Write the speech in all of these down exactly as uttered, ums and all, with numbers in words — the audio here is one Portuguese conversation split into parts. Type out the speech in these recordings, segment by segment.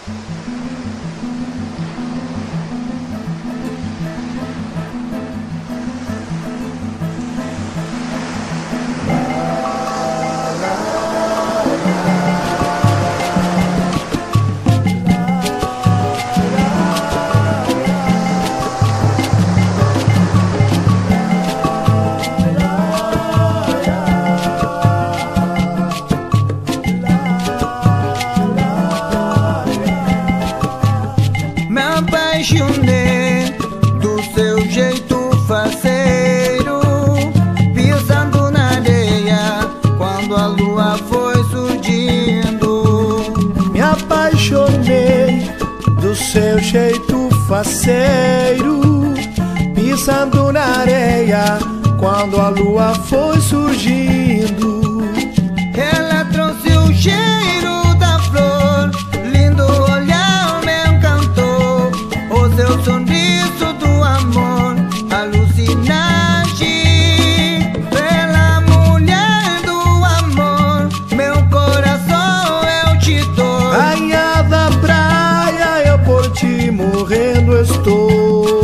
Apaixonei do seu jeito faceiro, pisando na areia quando a lua foi surgindo. Me apaixonei do seu jeito faceiro, pisando na areia quando a lua foi surgindo. Ela trouxe o cheiro da flor, lindo olhar me encantou, o seu sorriso do amor alucinante. Pela mulher do amor, meu coração eu te dou. Rainha da praia, eu por ti morrendo estou.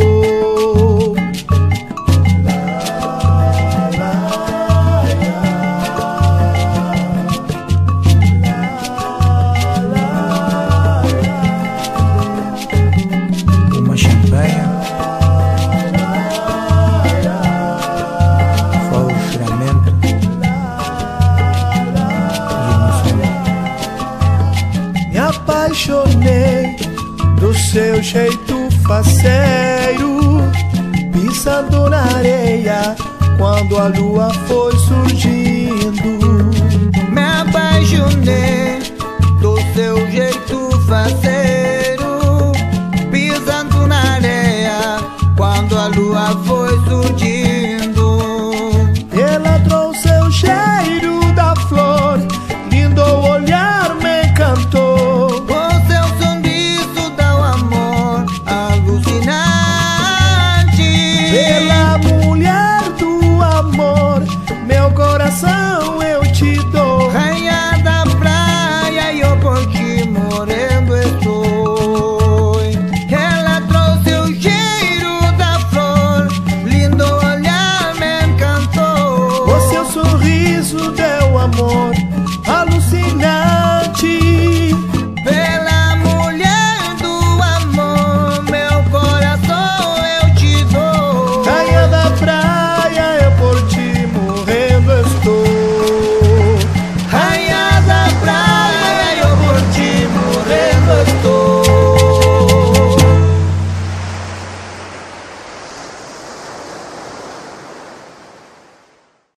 Uma champanhe, foi o juramento de emoção. Me apaixonei do seu jeito faceiro, pisando na areia quando a lua foi surgindo.